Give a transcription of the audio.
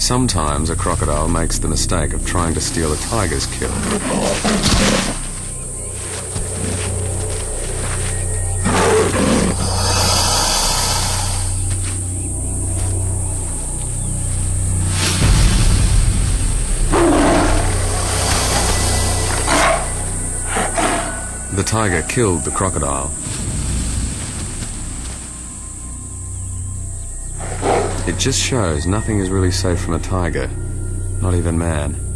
Sometimes a crocodile makes the mistake of trying to steal a tiger's kill. The tiger killed the crocodile. It just shows nothing is really safe from a tiger, not even man.